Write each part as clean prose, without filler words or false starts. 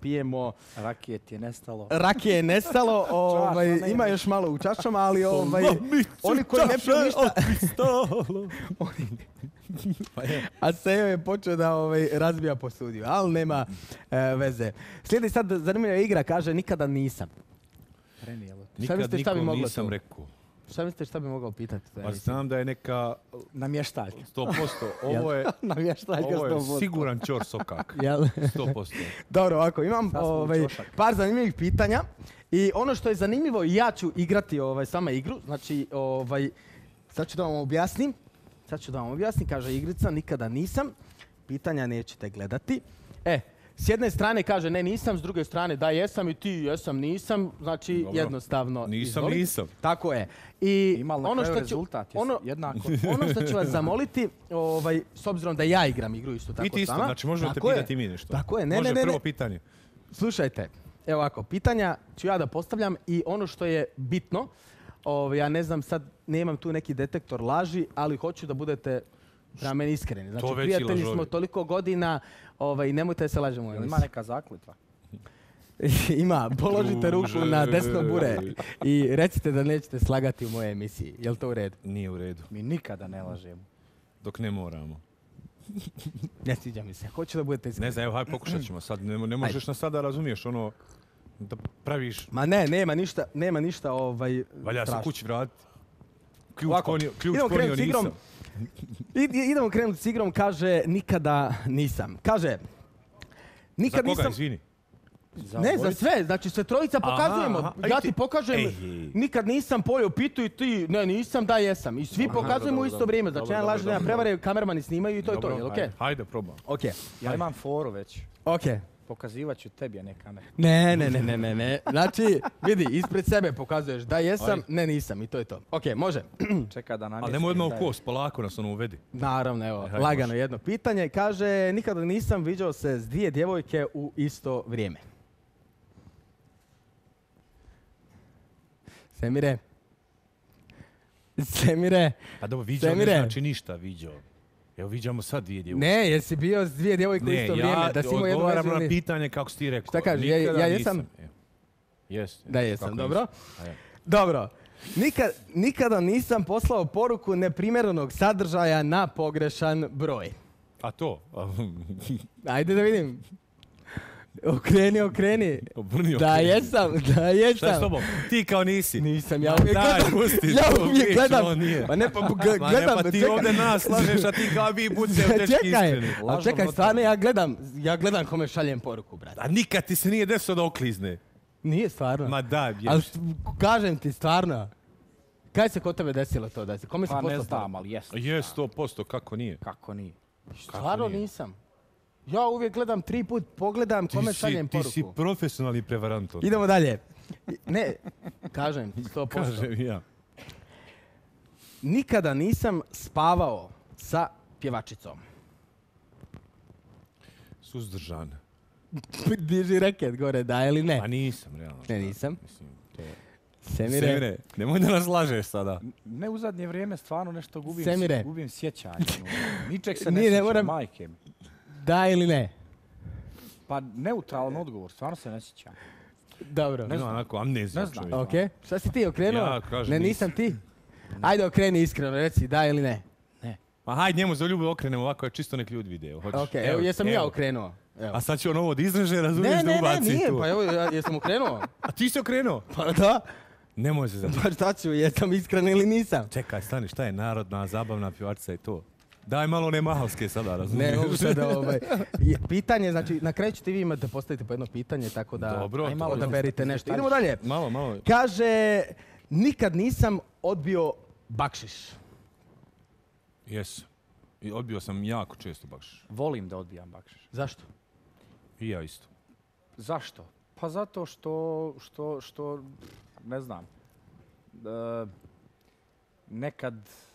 pijemo. Rakije ti je nestalo. Rakije je nestalo, ima još malo u čašama, ali oni koji ne piju ništa... A Sejo je počeo da razbija po studiju, ali nema veze. Slijedi sad zanimljiva igra, kaže nikada nisam. Nikad nikom nisam rekao. Šta mislite šta bi mogao pitati? Pa znam da je neka... Namještaljka. 100%. Ovo je siguran čor sokak. 100%. Dobro, ovako, imam par zanimljivih pitanja. I ono što je zanimljivo, ja ću igrati sama igru. Znači, sad ću da vam objasnim. Kaže igrica, nikada nisam. Pitanja nećete gledati. S jedne strane kaže ne nisam, s druge strane da jesam i ti jesam nisam, znači dobro. Jednostavno nisam. Tako je. I ima na kraju rezultat, jednako. Ono što ću vas zamoliti, s obzirom da ja igram igru isto tako ti isto, sama. znači možemo te pitati mi nešto. Tako je, Može prvo pitanje. Slušajte, evo ovako, pitanja ću ja da postavljam i ono što je bitno, ja ne znam sad, nemam tu neki detektor laži, ali hoću da budete prema meni iskreni. Znači, prijatelji smo toliko godina, nemojte se lažemo. Ima neka zakletva? Ima, položite ruku na desno bure i recite da nećete slagati u mojoj emisiji. Je li to u redu? Nije u redu. Mi nikada ne lažemo. Dok ne moramo. Ne sviđa mi se. Hoću da budete iskreni. Ne znam, evo, hajde pokušat ćemo sad. Ne možeš nas sada razumiješ ono da praviš... Ma ne, nema ništa valja se kući vratiti. Ključ ponio nisam. Idemo krenuti s igrom, kaže nikada nisam. Kaže, nikad nisam... Za koga, izvini? Ne, za sve, znači sve trojica pokazujemo. Ja ti pokažem, nikad nisam pojeo pitu i ti, ne nisam, da jesam. I svi pokazujemo u isto vrijeme, znači jedan laž, nema prevare, kamermani snimaju i to je to, jel okej? Hajde, probam. Ja imam foru već. Okej. Pokazivat ću tebi, a ne kamer. Ne. Znači, vidi, ispred sebe pokazuješ da jesam, ne nisam i to je to. Okej, može. Čeka da namjestim. Ali nemoj odmah u kost, polako nas ono uvedi. Naravno, evo, lagano jedno pitanje. Kaže, nikada nisam viđao se s dvije djevojke u isto vrijeme. Semire. A dobro, viđao ne znači ništa viđao. Evo, viđamo sad dvije djevojke. Ne, jesi bio s dvije djevojke u isto vrijeme? Da si imao jednu vezu odgovaram na pitanje kako si ti rekao. Šta kažeš, ja jesam? Da jesam, dobro. Dobro. Nikada nisam poslao poruku neprimjerenog sadržaja na pogrešan broj. A to? Ajde da vidim. Okreni. Da jesam. Šta je s tobom? Ti kao nisi. Nisam, ja uvijek gledam. Pa ti ovdje nas slažeš, a ti kao vi budite teški iskreni. Čekaj, stvarno ja gledam kome šaljem poruku, brate. A nikad ti se nije desilo da oklizne. Nije stvarno. Ma daj, bješ. Ali kažem ti, stvarno. Kaj se kod tebe desilo to? Kome si poslao? Pa ne znam, ali jest. Je 100%, kako nije? Kako nije? Stvarno nisam. Ja uvijek gledam 3 put, pogledam kome šaljem poruku. Ti si profesionalni prevarant. Idemo dalje. Ne, kažem, 100%. Kažem ja. Nikada nisam spavao sa pjevačicom. Suzdržan. Diži reket gore, da ili ne? A nisam, realno. Ne, nisam. Mislim, to je... Semire, nemoj da nas lažeš sada. Ne, u zadnje vrijeme stvarno nešto gubim sjećanje. Ničeg se ne sjećam, majke mi. Da ili ne? Pa neutralan odgovor, stvarno se ne sjećam. Dobro. Ne znam, onako amnezija čovjek. Okej, šta si ti okrenuo? Ja kažem ne, nisam ti. Ajde okreni iskreno, reci da ili ne. Ne. Pa hajde njemu za ljubav okrenemo ovako, je čisto nek ljudi vide. Okej, evo jesam ja okrenuo. A sad će on ovo od izraže, razumiješ da ubaci tu. Ne, nije, pa evo jesam okrenuo. A ti si okrenuo? Pa da. Nemoj se zato. Pa šta ću, jesam iskren ili nisam? Čekaj, stani, šta je narodna, zabavna pjevačica i to? Daj malo one mahalske sada, razumiješ? Ne, mogu sada pitanje, znači na kraju ćete vi imate postaviti po jedno pitanje, tako da dobro, malo da berite nešto. Idemo dalje. Malo. Kaže, nikad nisam odbio bakšiš. Jes. I odbio sam jako često bakšiš. Volim da odbijam bakšiš. Zašto? I ja isto. Zašto? Pa zato što ne znam, nekad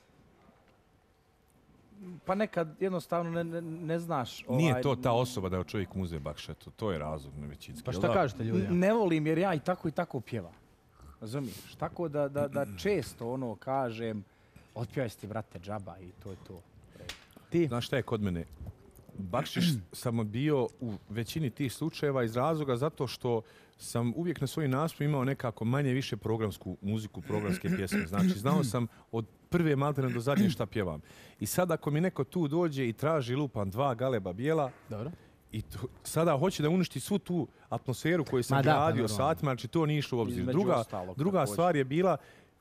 jednostavno ne znaš... Nije to ta osoba da je čovjek muze bakša, to je razlog na većinski. Pa šta kažete ljudi? Ne volim jer ja i tako pjevam. Razumiješ? Tako da često ono kažem, otpjevaj si ti vrate džaba i to je to. Ti? Znaš šta je kod mene? bakšiš sam odbio u većini tih slučajeva iz razloga zato što sam uvijek na svojim nastupima imao nekako manje više programsku muziku, programske pjesme. Znači, znao sam od prve maltene do zadnje šta pjevam. I sad ako mi neko tu dođe i traži lupan 2 Galeba bijela, dobro. I sada hoće da uništi svu tu atmosferu koju sam gradio satima, znači to nije išlo u obzir. Druga stvar je bila,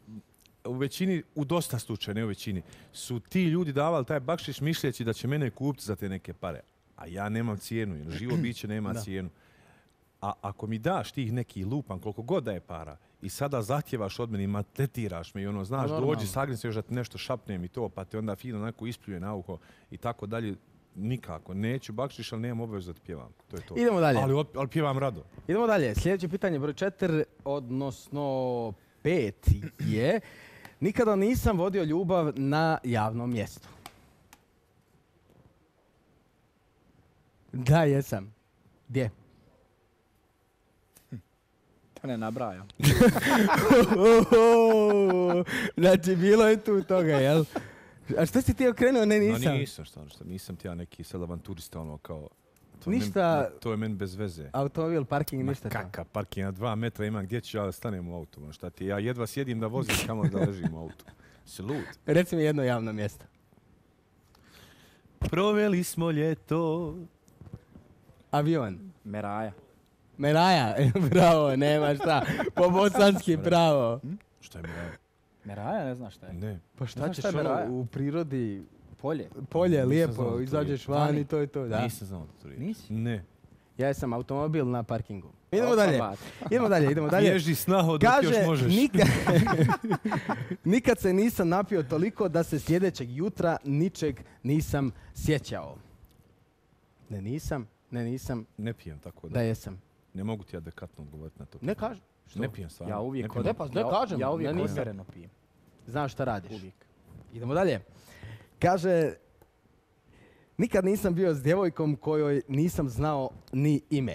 u dosta slučaja, ne u većini, su ti ljudi davali taj bakšiš mišljeći da će mene kupiti za te neke pare. A ja nemam cijenu, jer živo biće nema cijenu. A ako mi daš tih neki lupan, koliko god da je para, i sada zahtjevaš od mene i maltretiraš me i ono, znaš, dođi, sagni se još da ti nešto šapnem i to, pa te onda fino onako ispljuje na uho i tako dalje. Nikako. Neću bakšiš, ali nemam obavezu da ti pjevam. To je to. Idemo dalje. Ali pjevam rado. Idemo dalje. Sljedeće pitanje, broj 4, odnosno 5 je: nikada nisam vodio ljubav na javnom mjestu. Da, jesam. Gdje? To ne nabrajam. Znači, bilo je tu toga, jel? A što si ti okrenuo? Ne, nisam. No nisam, što nisam ti ja neki sad avanturista, ono kao... Ništa... To je meni bez veze. Automobil, parking, ništa to. Kakav parking, na 2 metra imam, gdje ću ja da stanem u autu? Šta ti, ja jedva sjedim da vozim, kamo da ležim u autu. Si lud. Reci mi jedno javno mjesto. Proveli smo ljeto. Avion. Meraja. Meraja, bravo, nema šta. Po bosanski, bravo. Šta je Meraja? Meraja, ne znaš šta je? Ne. Pa šta ćeš ono u prirodi? Polje. Polje, lijepo, izađeš van i to je to, da. Nisam znao da to je. Nisi? Ne. Ja sam automobil na parkingu. Idemo dalje. Ježi snaho dok još možeš. Nikad se nisam napio toliko da se sljedećeg jutra ničeg nisam sjećao. Ne, nisam. Ne pijem tako da. Da, jesam. Ne mogu ti adekvatno odgovoriti na to. Ne kažem. Ne pijem stvarno. Ja uvijek odmjereno pijem. Znaš šta radiš. Uvijek. Idemo dalje. Kaže, nikad nisam bio s djevojkom kojoj nisam znao ni ime.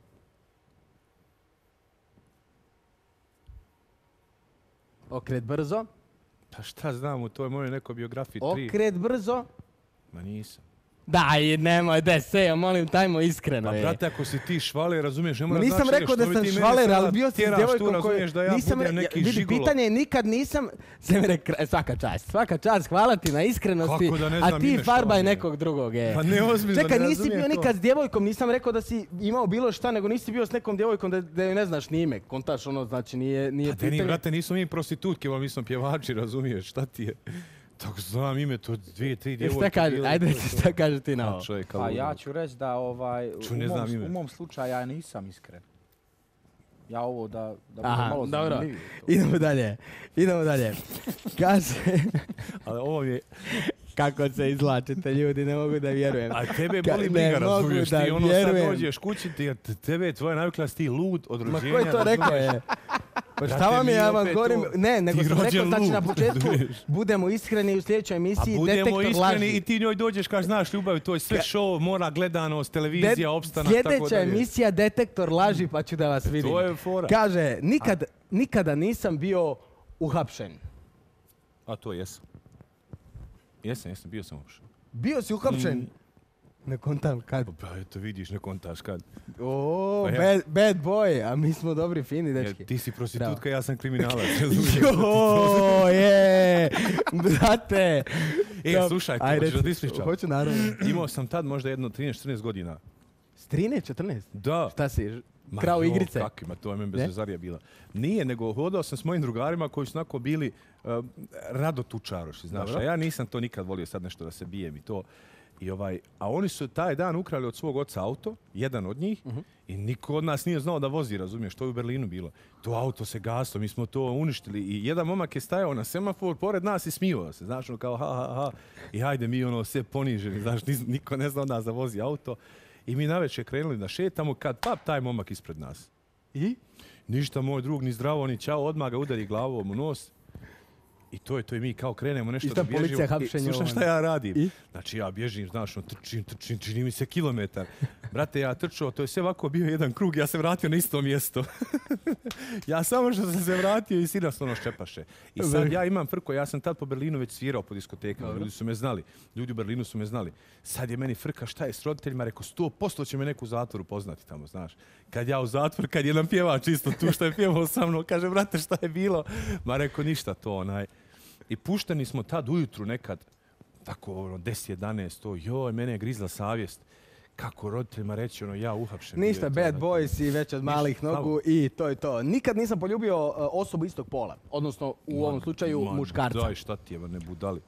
Okret brzo. Pa šta znam, u toj mojoj nekoj biografiji 3. Okret brzo. Ma nisam. Daj, nemoj, molim, tajmo iskreno. Pa brate, ako si ti švaler, razumiješ, ne mora znači nisam rekao da sam švaler, ali bio sam s djevojkom koji... Da ja budem neki žigolo. Pitanje je nikad nisam... Svaka čast, hvala ti na iskrenosti, a ti farbaj nekog drugog. Pa ne ozbiljno, čekaj, nisi bio nikad s djevojkom, nisam rekao da si imao bilo šta, nego nisi bio s nekom djevojkom da joj ne znaš ni ime. Kontaš ono, znači nije pitanje. Brate, nismo mi prostitutke, ali mi smo pjevači, razumiješ, šta ti je? Tako znam ime, to 2-3 djevojke. Šta kaže ti na ovo? Pa ja ću reći da u mom slučaju ja nisam iskren. Ja ovo da malo zanimljivije. Idemo dalje. Kaže... Ali ovo je... Kako se izlačite, ljudi, ne mogu da vjerujem. A tebe boli briga, razumiješ, ti ono sad dođeš kući, tebe je tvoja navikla, ti lud od rođenja. Ma ko je to rekao je? Pa šta vam je, ja vam govorim, ne, nego sam rekao, znači na početku budemo iskreni u sljedećoj emisiji Detektor laži. A budemo iskreni i ti njoj dođeš, kaš znaš ljubav, to je sve show, mora gledanost, televizija, opstanak, tako dalje. Sljedeća emisija Detektor laži, pa ću da vas vidim. To je fora. Kaže, nikada nisam bio uhapšen. A to jesam. Jesam, bio sam uhapšen. Bio si uhapšen? Ne kontam kad. Pa eto vidiš, ne kontaš kad. Bad boy, a mi smo dobri, fini dečki. Ti si prostitutka, ja sam kriminalac. Brate. Slušaj, hoćeš da ti ispričam? Hoću, naravno. Imao sam tad možda jedno 13-14 godina. S 13-14? Da. Šta si, krao igrice? Kakima, to je meni bezvezarija bila. Nije, nego hodao sam s mojim drugarima koji su onako bili rado tučaroši, znaš. A ja nisam to nikad volio sad nešto da se bijem i to. A oni su taj dan ukrali od svog oca auto, jedan od njih, i niko od nas nije znao da vozi, razumiješ, to je u Berlinu bilo. To auto se gaslo, mi smo to uništili i jedan momak je stajao na semafor pored nas i smijao se, znaš, ono kao ha. I hajde mi ono sve poniženi, znaš, niko ne zna od nas da vozi auto. I mi navečer krenuli da šetamo kad taj momak ispred nas. I? Ništa, moj drug, ni zdravo, ni čao, odmah ga udari glavom u nos. I to je mi kao krenemo nešto da bježimo. Slušaj šta ja radim. Znači ja bježim, znaš, trčim, čini mi se kilometar. Brate, ja trčao, to je sve ovako bio jedan krug, ja se vratio na isto mjesto. Ja samo što sam se vratio i sina ono ščepaše. I sad ja imam frko, ja sam tad po Berlinu već svirao po diskotekama, ljudi su me znali. Ljudi u Berlinu su me znali. Sad je meni frka, šta je s roditeljima, rekao 100% će me neku u zatvoru poznati tamo, znaš. Kad ja u zatvor, kad jedan pjevač isto tu što je pjevao sa mnom, kaže, brate, šta je bilo? Ma rekao, ništa to, I pušteni smo tad ujutru nekad, tako 10-11, to, joj, mene je grizla savjest. Kako roditeljima reći, ja uhapšen. Ništa, bad boys i već od malih nogu i to je to. Nikad nisam poljubio osobu istog pola, odnosno u ovom slučaju muškarca. Daj, šta ti je, ne budali.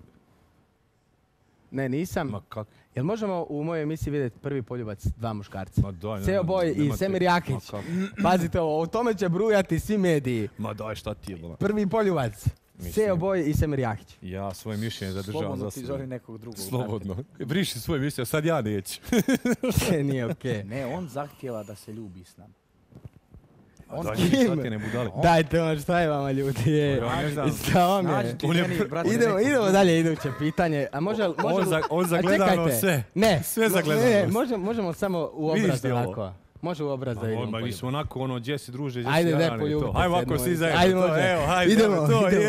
Ne, nisam. Ma kak? Jel možemo u mojoj emisiji vidjeti prvi poljubac dva muškarca? Ma daj, Seo Boj i Semir Jakić. Pazite ovo, o tome će brujati svi mediji. Ma daj, šta ti je, bola? Prvi poljubac. Seo Boj i Semir Jakić. Ja svoje mišljenje zadržavam za sebe. Slobodno ti zove nekog drugog. Slobodno. Briši svoje mišljenje, sad ja neću. Nije okej. Ne, on zahtjeva da se ljubi s nama. Daj, šta ti ne budali? Dajte vam, šta je vama ljudi? Šta vam je? Idemo dalje, iduće pitanje. A on zagledano sve. Ne. Sve zagledano. Možemo samo u obraz ovako. Može u obraz da vidimo. Mi smo onako, gdje si druže, gdje si jarani. Ajde, ovako svi zajedno. Ajde, idemo.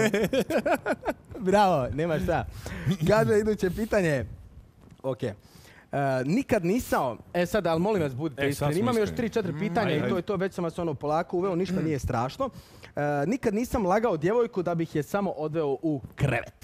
Bravo, nema šta. Kaže iduće pitanje. Okej. Nikad nisam, sad, ali molim vas, budite iskreni. Imam još 3-4 pitanja i to je to, već sam vas polako uveo, ništa nije strašno. Nikad nisam lagao djevojku da bih je samo odveo u krevet.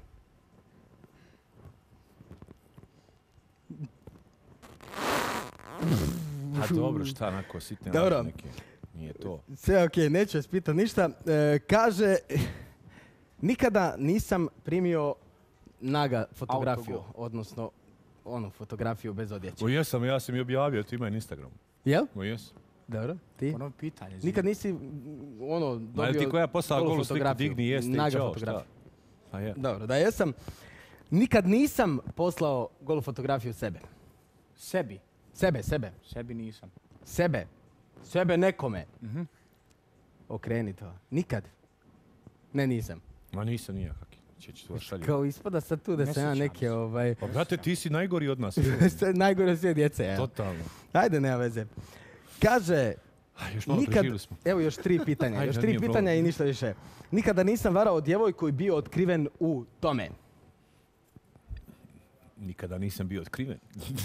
A dobro, šta, onako, sitne laži neke, nije to. Sve okej, neću vas pitati ništa. Kaže, nikada nisam primio naga fotografiju, odnosno fotografiju bez odjeće. Ja sam i objavio, ti ima na Instagramu. Jel? Jes. Dobro, ti? Ono pitanje. Nikad nisi dobio ti koja poslala golu sliku, digni, jeste i čao, šta? A je. Dobro, da jesam. Nikad nisam poslao golu fotografiju sebe. Sebi? Sebe. Sebi nisam. Sebe nekome. Okreni to. Nikad? Ne, nisam. Ma nisam nijakak. Kao ispada sad tu da sam ja neke Pa brate, ti si najgori od nas. Najgori od sve djece, ja. Totalno. Ajde, nema veze. Kaže, nikad... Evo još 3 pitanja. Još 3 pitanja i ništa više. Nikada nisam varao djevojku i bio otkriven u tome. Nikada nisam bio otkriven.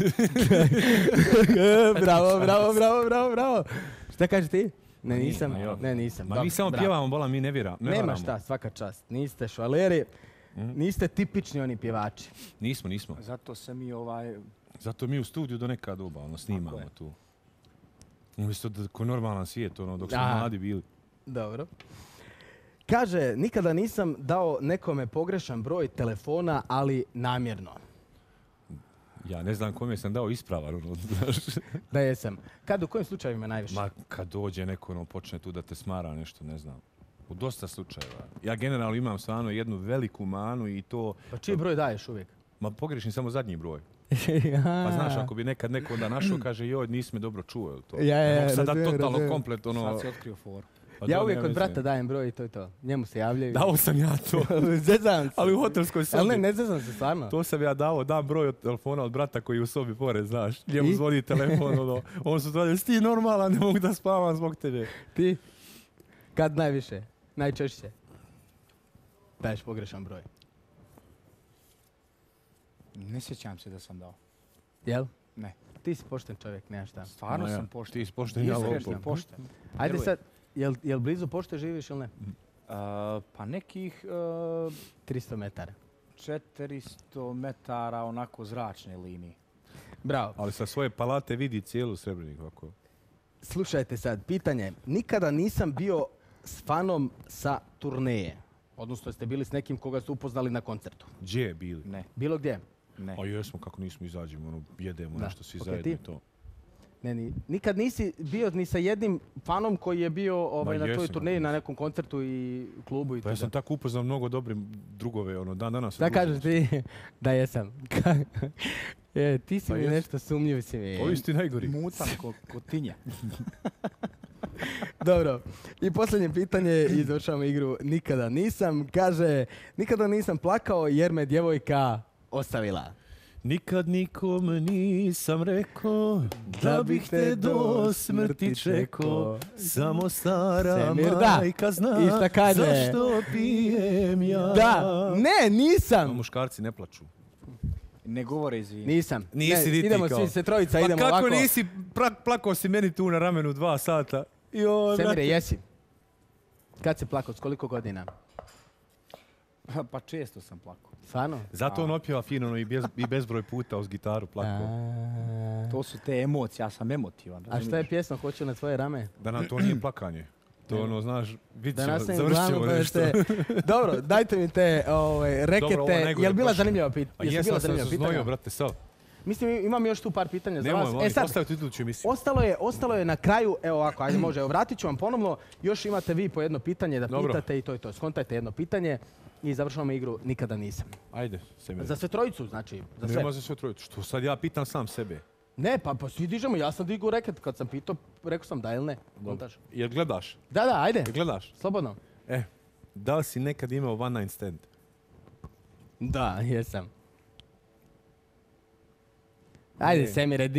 Bravo. Šta kažeš ti? Ne, nisam. Ma mi samo pjevamo, bola, mi ne varamo. Nema šta, svaka čast. Niste švaleri, niste tipični oni pjevači. Nismo. Zato se mi Zato mi u studiju do neka doba, snimamo tu. Umjesto da ko normalan svijet, dok smo mladi bili. Dobro. Kaže, nikada nisam dao nekome pogrešan broj telefona, ali namjerno. Ja ne znam kome sam dao ispravan. Da jesam. U kojim slučajevima najviše? Ma kad dođe neko, počne tu da te smara nešto, ne znam. U dosta slučajeva. Ja generalno imam stvarno jednu veliku manu i to... Pa čiji broj daješ uvijek? Ma pogrešim samo zadnji broj. Pa znaš, ako bi nekad neko onda našao, kaže joj, nisi me dobro čuo. Ja, sad da totalno komplet Sad si otkrio for. Ja uvijek od brata dajem broj i to je to. Njemu se javljaju. Dao sam ja to. Zezam se. Ali u hotelskoj sobi. Ali ne zezam se stvarno. To sam ja dam broj od telefona od brata koji je u sobi pored, znaš. Njemu zvoni telefon, on su tvrdi, ti normalan, ne mogu da spavam zbog tebe. Ti? Kad najviše? Najčešće? Daješ pogrešan broj. Ne sjećam se da sam dao. Jel? Ne. Ti si pošten čovjek, nemaš šta. Stvarno sam pošten. Ti si pošten, ja pošten. Ajde sad, jel blizu pošte živiš ili ne? Pa nekih... 300 metara. 400 metara onako zračne linije. Bravo. Ali sa svoje palate vidi cijelu Srebreniku ovako. Slušajte sad, pitanje. Nikada nisam bio s fanom sa turneje. Odnosno, ste bili s nekim koga ste upoznali na koncertu. Gdje bili? Ne. Bilo gdje? Ne. A jesmo, kako nismo izađemo, jedemo nešto svi zajedno i to. Ne, nikad nisi bio ni sa jednim fanom koji je bio na tvojoj turneji, na nekom koncertu i klubu i pa ja sam tako upoznao mnogo dobri drugove, dan danas. Da kažeš ti da jesam. Ti si mi nešto sumnjiv si mi. Ovi si ti najgori. Mutan ko tinja. Dobro. I posljednje pitanje i završavamo igru Nikada nisam. Kaže, nikada nisam plakao jer me djevojka ostavila. Nikad nikom nisam rekao da bih te do smrti čekao. Samo stara majka zna zašto pijem ja. Da, ne, nisam. Muškarci ne plaču. Ne govore izvini. Nisam. Nisi niti idemo kao. Svi se trojica, idemo ovako. Pa kako nisi, plakao si meni tu na ramenu 2 sata. Semire, jesi? Kad si plakao, s koliko godina? Pa često sam plakao. Stvarno? Zato on opjeva fino i bezbroj puta uz gitaru plakao. To su te emocije, ja sam emotivan. A šta je pjesma, hoću na tvoje rame? Da nam to nije plakanje. To ono, znaš, završit ćemo nešto. Dobro, dajte mi te rekete. Jel bila zanimljiva pitanja? Jesam se znojio, brate, sav. Mislim, imam još tu par pitanja za vas. Nemoj, molim, postaviti iduću emisiju. Ostalo je na kraju, evo ovako, ajde može, vratit ću vam ponovno. Još imate vi po jedno pitanje da pitate i to je to. Skontajte jedno pitanje i završavamo igru Nikada nisam. Ajde, Semir. Za sve trojicu, znači. Nema za sve trojicu. Što sad ja pitam sam sebe? Ne, pa svi dižemo, ja sam digao reket kad sam pitao, rekao sam da ili ne. Jel gledaš? Da, ajde. Jel gledaš? Slobodno. Da li si nekad imao one night stand? Da, jesam. Ajde, Semire,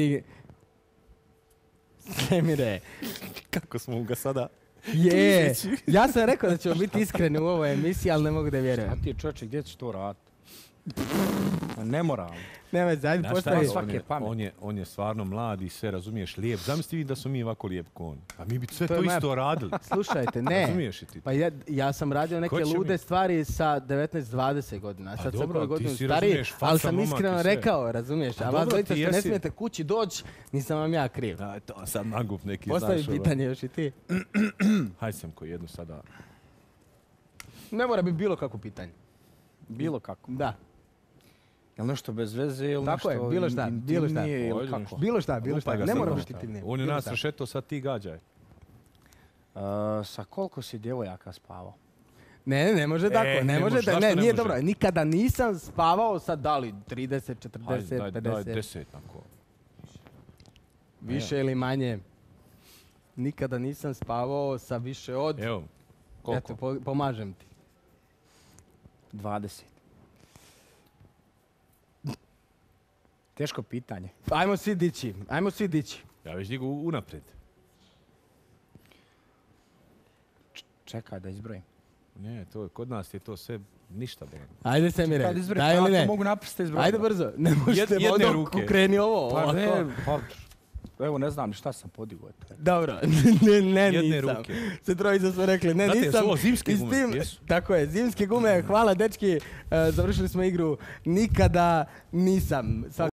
Semire. Kako smo ga sada? Ja sam rekao da ćemo biti iskreni u ovoj emisiji, ali ne mogu da vjerujem. A ti čovječe, gdje ćeš to raditi? Ne moram. Nema, ajde postavi. On je stvarno mlad i sve, razumiješ, lijep. Zamisli da smo mi ovako lijep ko on. Pa mi bi sve to isto radili. Slušajte, ne. Razumiješ i ti? Pa ja sam radio neke lude stvari sa 19-20 godina. Sad sam koju godinu stariji, ali sam iskreno rekao, razumiješ. A vas dojte što ne smijete kući doći, nisam vam ja kriv. To sad nagup neki, znaš. Postavi pitanje još i ti. Hajde sam ko jednu sada. Ne mora biti bilo kako pitanje. Bilo kako? Da. Jel nešto bez veze ili tako nešto intimnije ili kako? Bilo šta. Ne mora biti intimnije. On je nas rašetao, sad ti gađaj. Sa koliko si djevojaka spavao? Ne može tako. Ne, nije dobro. Nikada nisam spavao sa da li 30, 40, 50. Daj 10 tako. Više ili manje. Nikada nisam spavao sa više od... Evo, koliko? Eto, pomažem ti. 20. Teško pitanje. Ajmo svi dići. Ja već digu unaprijed. Čekaj da izbrojim. Ne, kod nas je to sve ništa. Ajde Semire, daj ili ne? Mogu naprste izbrojiti. Ajde brzo, ne možete jedne ruke. Kreni ovo. Pa ne, evo ne znam šta sam podigao. Dobro, ne jedne nisam. Ruke. Se trojica smo rekli, ne nisam. Znate, su ovo zimske gume? Tako je, zimske gume. Hvala dečki, završili smo igru Nikada nisam.